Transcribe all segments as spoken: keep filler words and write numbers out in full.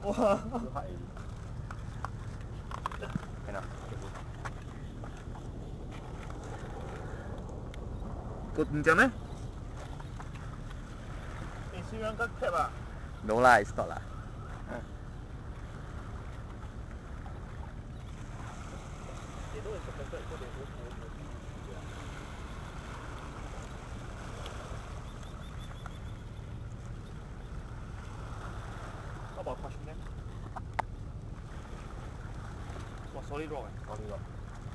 哇！ 看到。Good macam mana? Eh, si orang kat cap ah? No lah, it's not lah. They don't expect it, so they won't hold it. How about crushing them? What, solid rock eh? Solid rock.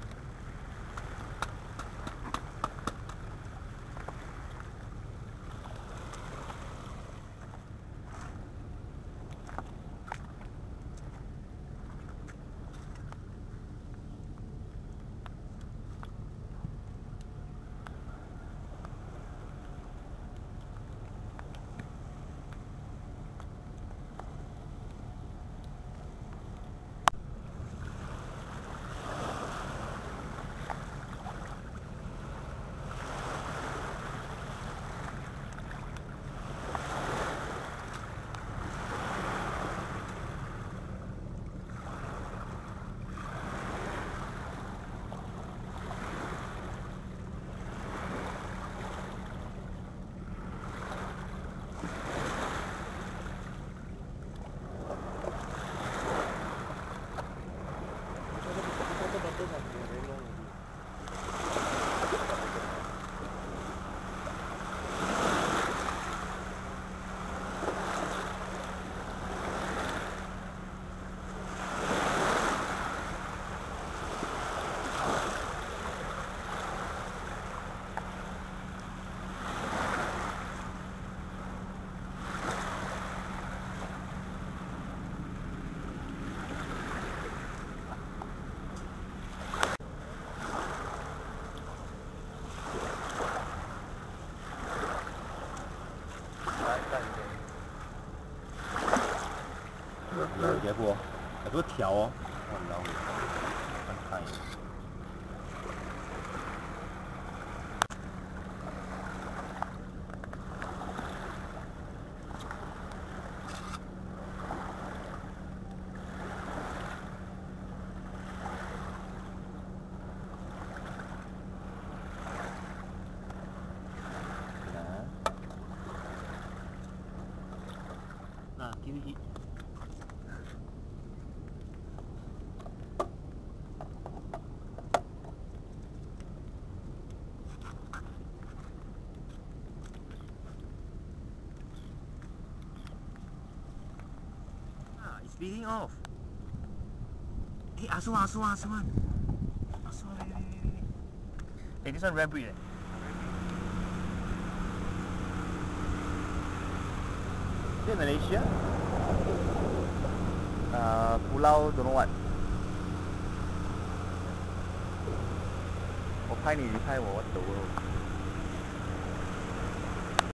Dia po, ada条哦，然后看看。 Nah, kiri. It's speeding off. Hey, Asuan, Asuan, Asuan. Asuan, wait, wait, wait, wait. Hey, this one rare breed eh? Is it Malaysia? Uh, Pulau don't know what. 我拍你，你拍我，what the world?